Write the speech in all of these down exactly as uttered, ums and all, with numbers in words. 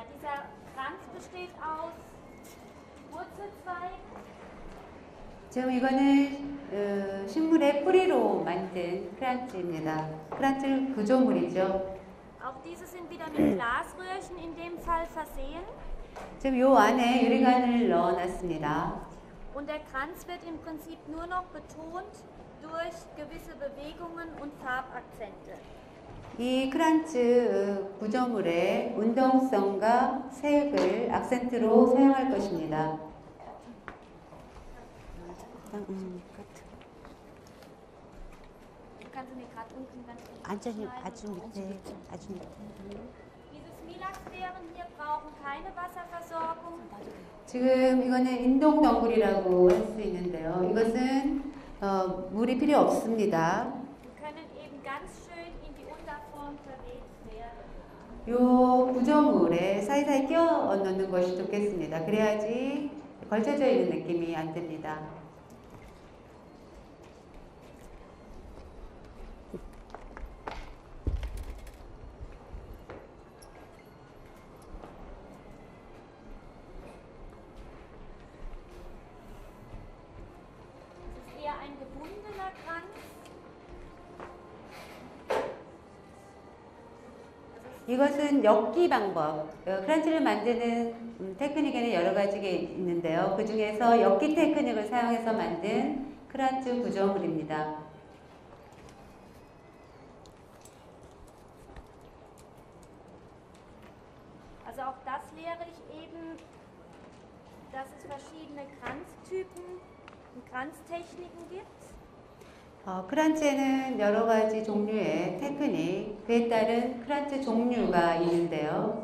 Ja, dieser Kranz besteht aus Wurzelzweig. 지금 이거는 어, 식물의 뿌리로 만든 크란츠입니다. 크란츠 구조물이죠. Auch diese sind wieder mit Glasröhrchen in dem Fall versehen. 지금 요 안에 유리관을 넣어놨습니다. Und der Kranz wird im Prinzip nur noch betont durch gewisse Bewegungen und Farbakzente. 이 크란츠 구조물의 운동성과 색을 악센트로 사용할 것입니다. Kannst du mir gerade unten ganz 아주 아주 밑에 아주 밑에. Diese Smilax-Beeren hier brauchen keine Wasserversorgung. 지금 이거는 인동덩굴이라고 할 수 있는데요. 이것은 어, 물이 필요 없습니다. Die können eben ganz schön in die Unterform verwebt werden. 요 구조물에 사이사이 끼워 넣는 것이 좋겠습니다. 그래야지 걸쳐져 있는 느낌이 안 듭니다. Es ist eher ein gebundener Kranz. 이것은 엮기 방법. 어, 크란치를 만드는 음, 테크닉에는 여러 가지가 있는데요. 그 중에서 엮기 테크닉을 사용해서 만든 크란츠 구조물입니다. Also auch das lehre ich eben, dass es verschiedene Kranztypen und Kranztechniken gibt. 어, 크란치에는 여러 가지 종류의 테크닉, 그에 따른 크란치 종류가 있는데요.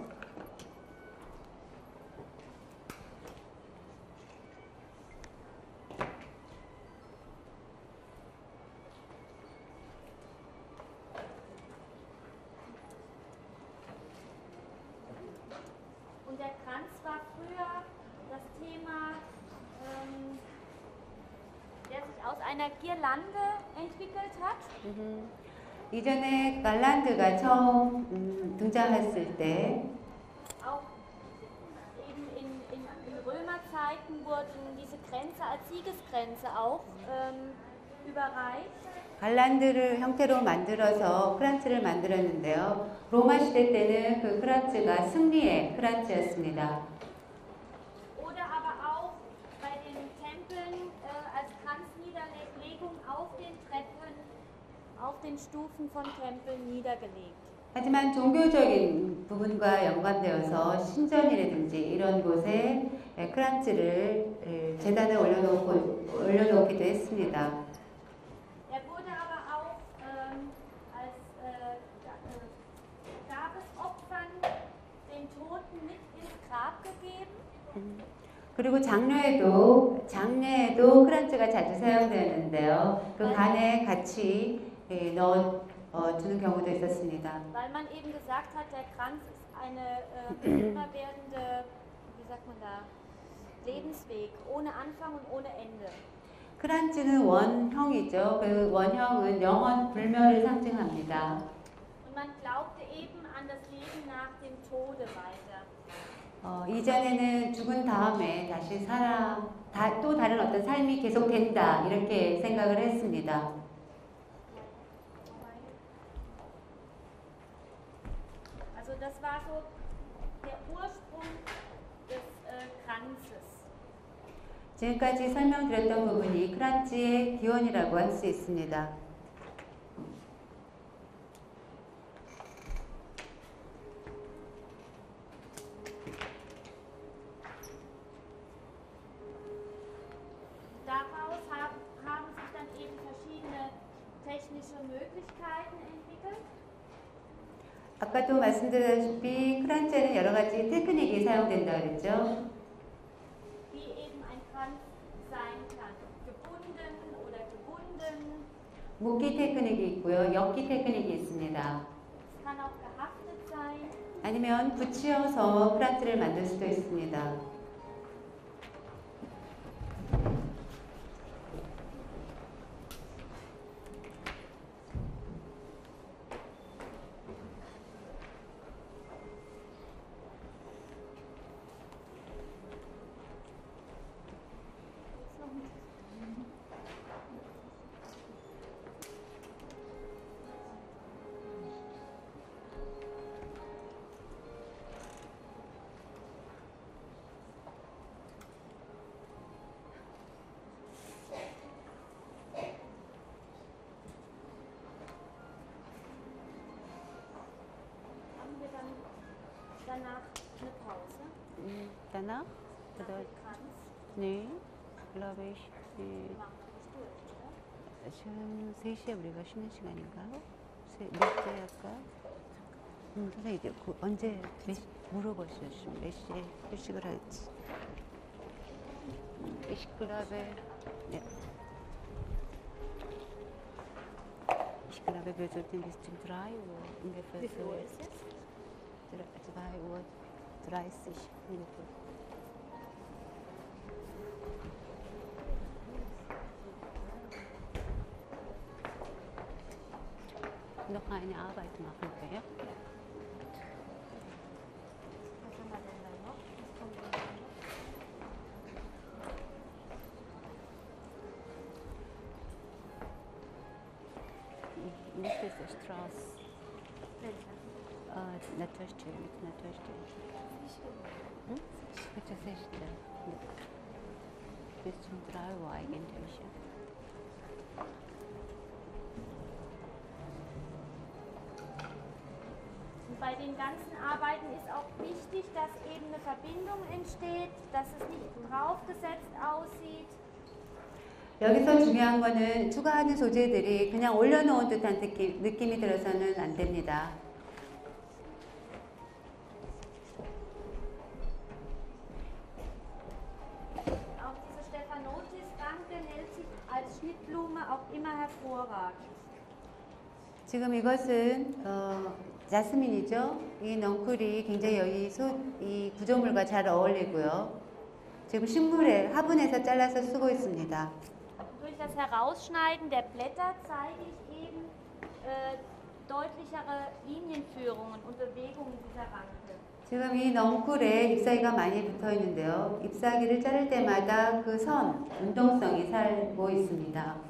Und der Kranz war früher das Thema, ähm, der sich aus einer Girlande entwickelt hat. 음, 이전에 갈란드가 처음 음, 등장했을 때 Auch eben in, in, in Römerzeiten wurden diese Kränze als Siegeskränze auch ähm, überreicht. 갈란드를 형태로 만들어서 크란치를 만들었는데요. 로마 시대 때는 그 크란치가 승리의 크란치였습니다. Oder aber auch bei den Tempeln äh, als Kranzniederlegung auf den Treppen, auf den Stufen von Tempeln niedergelegt. 하지만 종교적인 부분과 연관되어서 신전이라든지 이런 곳에 크란치를 재단에 올려놓고, 올려놓기도 했습니다. Er wurde aber auch ähm, als äh, Grabesopfern den Toten mit ins Grab gegeben. 그리고 장례에도 장례에도 크란치가 자주 사용되는데요. 그 간에 같이 넣어 주는 경우도 있었습니다. Weil man eben gesagt hat, der Kranz ist eine äh, immer werdende, wie sagt man da, Lebensweg ohne Anfang und ohne Ende. 크란치는 원형이죠. 그 원형은 영원 불멸을 상징합니다. Und man glaubte eben an das Leben nach dem Tode weiter. 어, 이전에는 죽은 다음에 다시 살아, 다, 또 다른 어떤 삶이 계속된다 이렇게 생각을 했습니다. Also das war so der Ursprung des äh, Kranzes. 지금까지 설명드렸던 부분이 크란치의 기원이라고 할 수 있습니다. Daraus haben, haben sich dann eben verschiedene technische Möglichkeiten entwickelt. 아까도 말씀드렸다시피 크란치에는 여러 가지 테크닉이 사용된다고 그랬죠. Wie eben ein Kranz sein kann. Gebunden oder gebunden. 묶기 테크닉이 있고요. 엮기 테크닉이 있습니다. Es kann auch gehaftet sein. 아니면 붙이어서 크란치를 만들 수도 있습니다. danach eine Pause. 음, danach? Nach Bedeutet, dem Kranz. nee, glaube ich. Wir 네. machen noch nicht durch, oder? 지금 세 시에 우리가 쉬는 시간인가? 세- 몇 시에 할까? 음, 선생님, 이제 그 언제, 몇 시, 물어보시죠. 지금 몇 시에 휴식을 할지. Ich glaube, ja. Ich glaube, wir sollten bis zum drei Uhr ungefähr. Wie viel Uhr ist jetzt? zwei Uhr dreißig ungefähr. Noch eine Arbeit machen wir. Was haben wir denn da noch? Was kommt denn da noch? Nicht diese Straße. Welcher? Äh, Натощи, mit Натощи. Hm? Bitte sicher. Bis zum drei Uhr eigentlich. Und bei den ganzen Arbeiten ist auch wichtig, dass eben eine Verbindung entsteht, dass es nicht draufgesetzt aussieht. 여기서 중요한 거는 추가하는 소재들이 그냥 올려놓은 듯한 느낌, 느낌이 들어서는 안 됩니다. Auch diese Stephanotis-Ranke hält sich als Schnittblume auch immer hervorragend. 지금 이것은 어, 자스민이죠. 이 넝쿨이 굉장히 여기 소, 이 구조물과 잘 어울리고요. 지금 식물에 화분에서 잘라서 쓰고 있습니다. Durch das Herausschneiden der Blätter zeige ich eben äh, deutlichere Linienführungen und Bewegungen dieser Ranke. 지금 이 넝쿨에 잎사귀가 많이 붙어 있는데요. 잎사귀를 자를 때마다 그 선, 운동성이 살고 있습니다.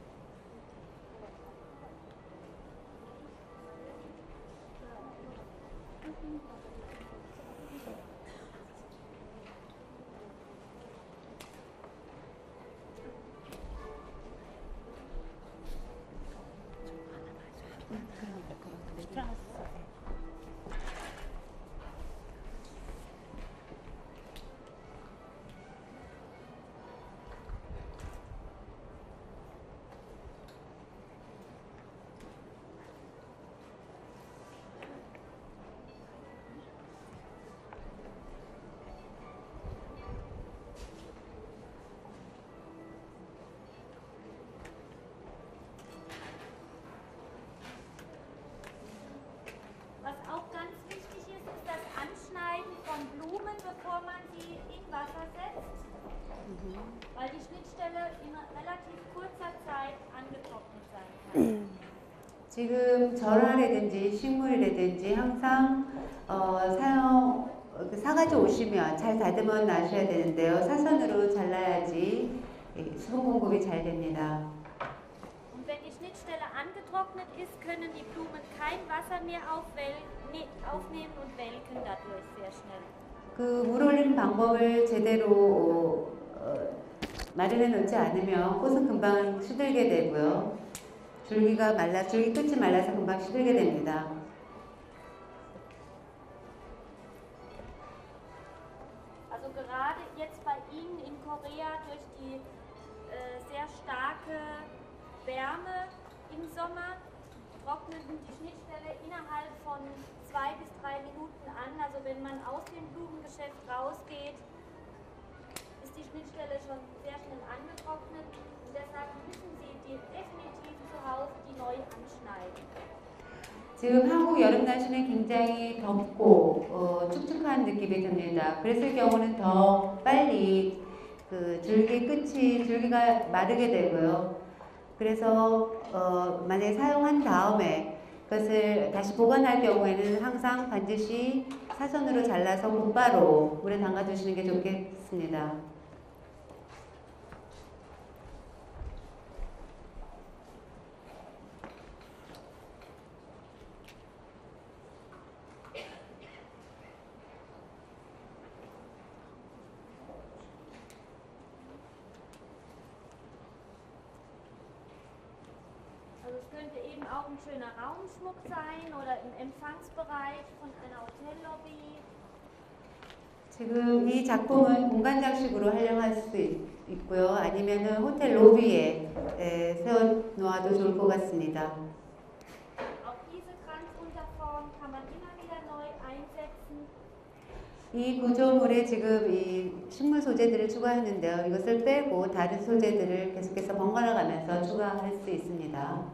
Was auch ganz wichtig ist, ist das Anschneiden von Blumen, bevor man sie in Wasser setzt, weil die Schnittstelle in relativ kurzer Zeit angetrocknet sein kann. 지금 절화라든지 식물이라든지 항상 어, 사용 그 사가지고 오시면 잘 다듬어 놔셔야 되는데요. 사선으로 잘라야지 이 수분 공급이 잘 됩니다. Und wenn die Schnittstelle angetrocknet ist, können die Blumen kein Wasser mehr aufwel ne aufnehmen und welken dadurch sehr schnell. 그 물 올리는 방법을 제대로 어, 마련해 놓지 않으면 꽃은 금방 시들게 되고요. 줄기가 말라, 줄기 끝이 말라서 금방 시들게 됩니다. Also gerade jetzt bei Ihnen in Korea durch die äh, sehr starke Wärme im Sommer trocknen die Schnittstelle innerhalb von zwei bis drei Minuten an. Also wenn man aus dem Blumengeschäft rausgeht, ist die Schnittstelle schon sehr schnell angetrocknet. Und deshalb müssen Sie die definitiv zu Hause die neu anschneiden. 지금 한국 여름 날씨는 굉장히 덥고 어, 축축한 느낌이 듭니다. 그랬을 경우는 더 빨리 그 줄기 끝이 줄기가 마르게 되고요. 그래서 어, 만약에 사용한 다음에 그것을 다시 보관할 경우에는 항상 반드시 사선으로 잘라서 곧바로 물에 담가 두시는 게 좋겠습니다. Also es könnte eben auch ein schöner Raumschmuck sein oder im Empfangsbereich von einer Hotellobby 지금 이 작품은 공간 장식으로 활용할 수 있, 있고요. 아니면은 호텔 로비에 에, 세워 놓아도 좋을 것 같습니다. Auch diese Kranzunterform kann man immer wieder neu einsetzen. 이 구조물에 지금 이 식물 소재들을 추가했는데요. 이것을 빼고 다른 소재들을 계속해서 번갈아 가면서 추가할 수 있습니다.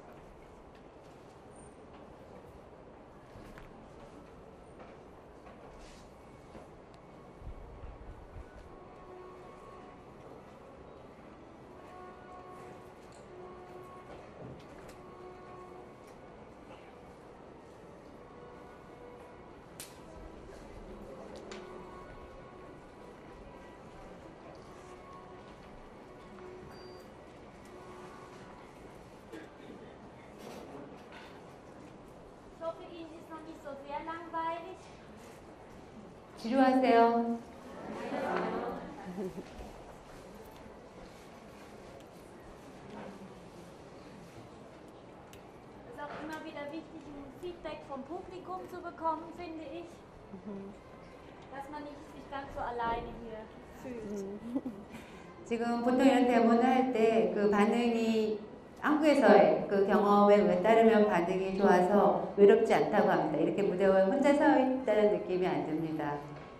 Ich hoffe, Ihnen ist noch nicht so sehr langweilig. 지루하세요? Es ist auch immer wieder wichtig, ein Feedback vom Publikum zu bekommen, finde ich. Dass man nicht sich ganz so alleine hier fühlt. 지금 보통 이런 대본을 할 때 그 반응이 한국에서의 그 경험에 따르면 반응이 좋아서 외롭지 않다고 합니다. 이렇게 무대에 혼자 서 있다는 느낌이 안 듭니다.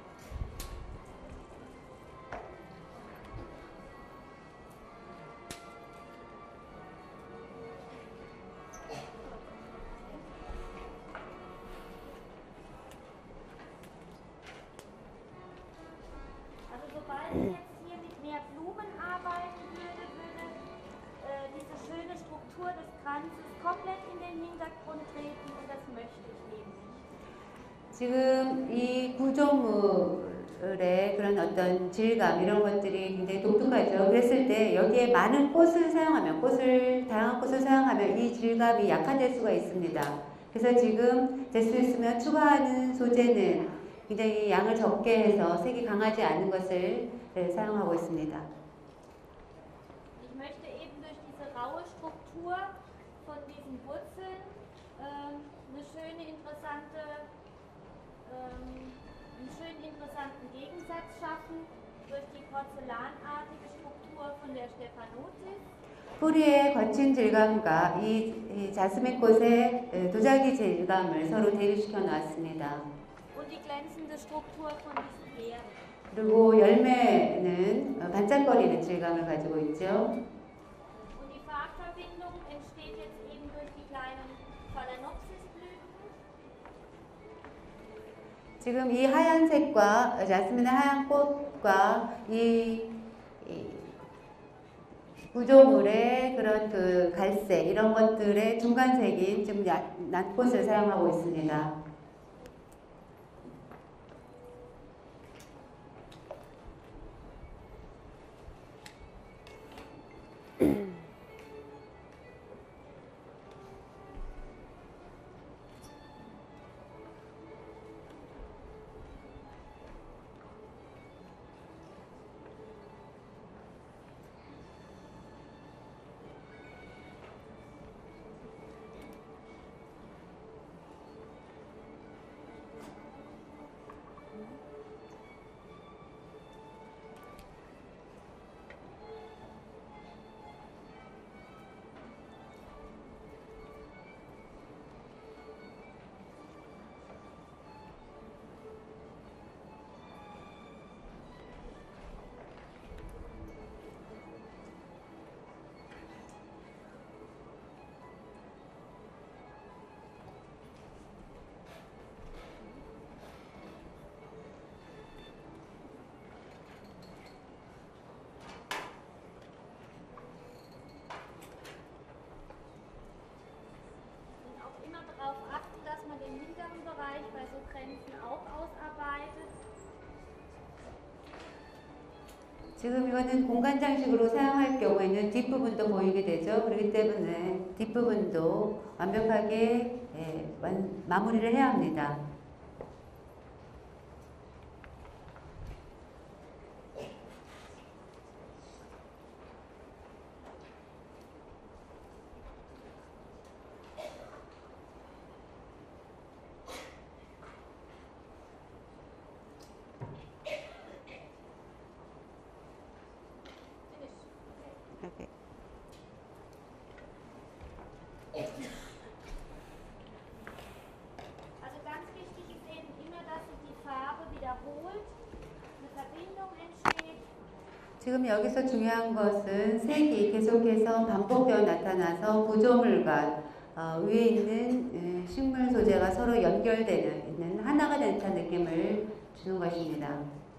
Also sobald ich jetzt hier mit mehr Blumen arbeiten würde, würde äh, diese schöne Struktur des Kranzes komplett in den Hintergrund treten und das möchte ich eben nicht. 지금 이 구조물의 그런 어떤 질감 이런 것들이 굉장히 독특하죠. 그랬을 때 여기에 많은 꽃을 사용하면 꽃을 다양한 꽃을 사용하면 이 질감이 약화될 수가 있습니다. 그래서 지금 될 수 있으면 추가하는 소재는 굉장히 양을 적게 해서 색이 강하지 않은 것을 네, 사용하고 있습니다. Ich möchte eben durch diese raue Struktur von diesen Wurzeln ähm, eine schöne, interessante, ähm, einen schönen, interessanten Gegensatz schaffen durch die porzellanartige Struktur von der Stephanotis. 뿌리의 거친 질감과 이, 이 자스민 꽃의 도자기 질감을 서로 대립시켜 놨습니다. Und die glänzende Struktur von diesen Beeren. 그리고 열매는 반짝거리는 질감을 가지고 있죠. Und die Farbverbindung entsteht jetzt eben durch die kleinen Phalaenopsisblüten. 지금 이 하얀색과 자스민의 하얀 꽃과 이, 이 구조물의 그런 그 갈색 이런 것들의 중간색인 지금 낫꽃을 사용하고 있습니다. bei so Grenzen auch ausarbeitet. 지금 이거는 공간 장식으로 사용할 경우에는 뒷부분도 보이게 되죠. 그렇기 때문에 뒷부분도 완벽하게 예, 완, 마무리를 해야 합니다. 지금 여기서 중요한 것은 색이 계속해서 반복되어 나타나서 구조물과 어, 위에 있는 음, 식물 소재가 서로 연결되는 있는 하나가 된 듯한 느낌을 주는 것입니다.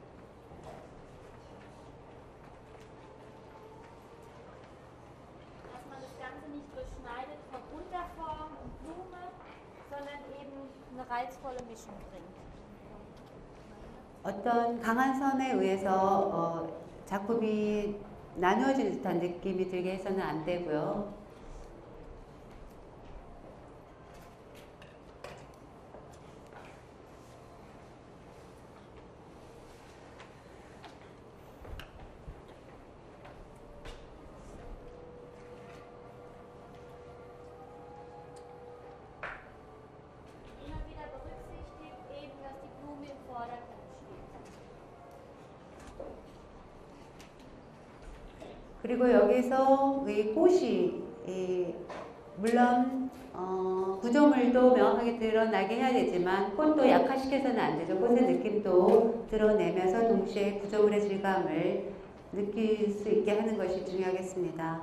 Dass man das Ganze nicht durchschneidet von Unterform und Blume, sondern eben eine reizvolle Mischung bringt. 어떤 강한 선에 의해서 어, 작품이 나누어지는 듯한 느낌이 들게 해서는 안 되고요. Immer wieder berücksichtigt eben, dass die Blume im Vordergrund steht. 그리고 여기서 이 꽃이 이 물론 어, 구조물도 명확하게 드러나게 해야 되지만 꽃도 약화시켜서는 안 되죠. 꽃의 느낌도 드러내면서 동시에 구조물의 질감을 느낄 수 있게 하는 것이 중요하겠습니다.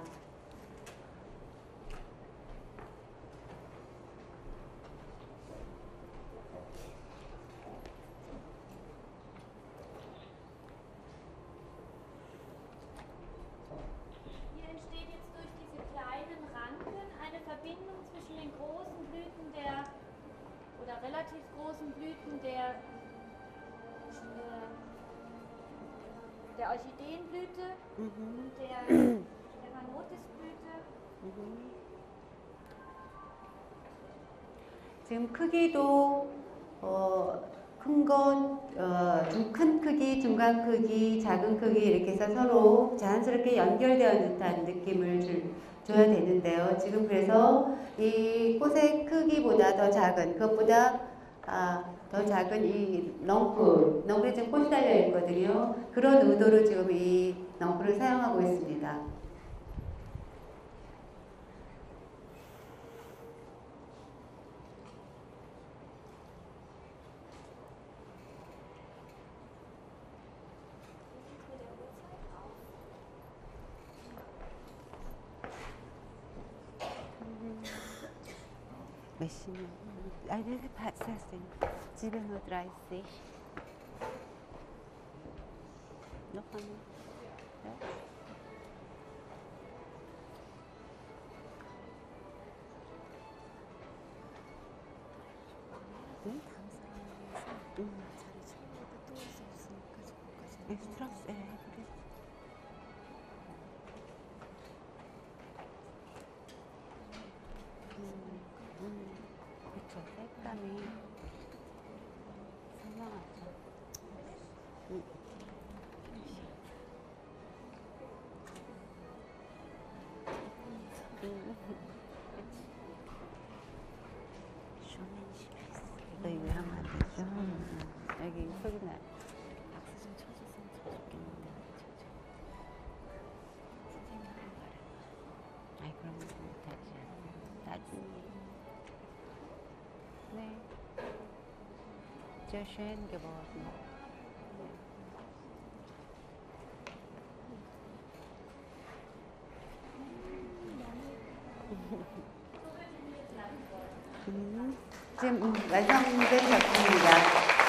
Hier entsteht jetzt durch diese kleinen Ranken eine Verbindung zwischen den großen Blüten der, oder relativ großen Blüten der, äh, der Orchideenblüte, Mhm. der Stephanotisblüte. Mhm. 지금 크기도 어, 큰 것, 어, 좀 큰 크기, 중간 크기, 작은 크기 이렇게 해서 서로 자연스럽게 연결되어 듯한 느낌을 줄, 줘야 되는데요. 지금 그래서 이 꽃의 크기보다 더 작은, 그것보다 아, 더 작은 이 럼프, 럼프에 지금 꽃이 달려 있거든요. 그런 의도로 지금 이 럼프를 사용하고 있습니다. 몇 시면? 아, 이렇게 봤었어요. 집에 뭐 들어있지? 너 하나? 응? 응. 엑스트라스, 예, 그래. 음, 음, 그쵸, 색감이 상당하죠. 음. 음, 그치. 쇼맨십이스. 이거 유명한 안 되죠? 음, 여기 소리나. 박수 좀 쳐줬으면 좋겠는데. 아이, 그런 거 못하지. 나중에. 네. sehr schön geworden. 지금 완성된 작품입니다.